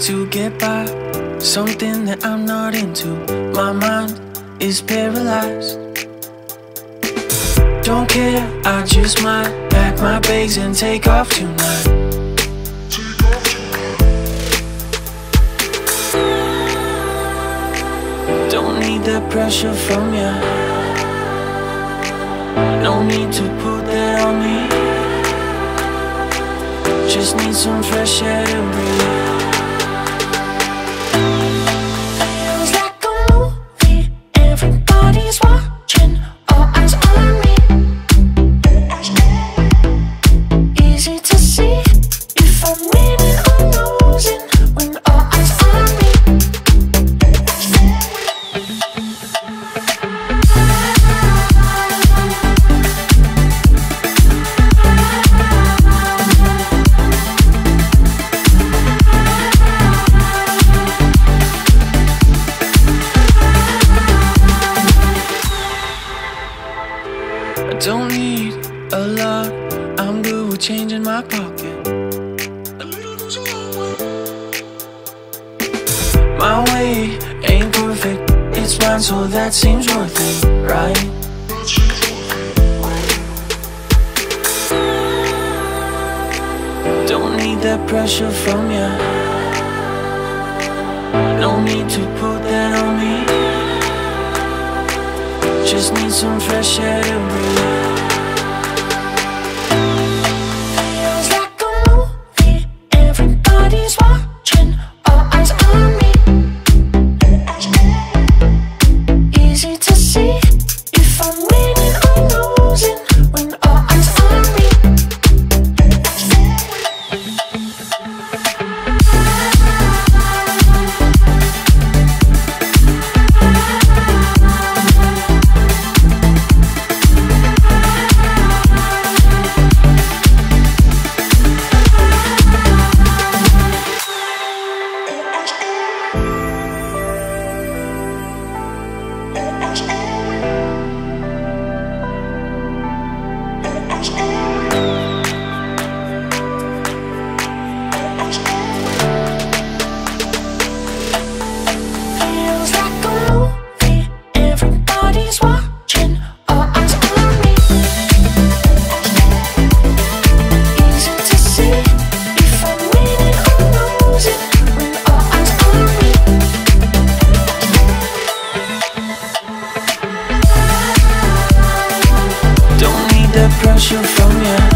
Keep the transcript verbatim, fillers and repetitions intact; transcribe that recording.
to get by, something that I'm not into. My mind is paralyzed. Don't care, I just might pack my bags and take off tonight. Don't need the pressure from ya, no need to put that on me. Just need some fresh air to breathe. Feels like a movie, everybody's watching, all eyes on me. Easy to see if I'm winning or losing when all eyes on me. I don't need a lot, I'm good with change in my pocket. A little goes a long way. My way ain't perfect, it's mine, so that seems worth it, right? Don't need that pressure from ya, no need to put that on me. Just need some fresh air to breathe. Feels like a movie, everybody's watching, all eyes on me. Easy to see if I'm winning or losing when all eyes on me. Feels like a movie, everybody's watching, all eyes on me. Easy to see if I'm winning or losing when all eyes on me. Don't need that pressure from ya,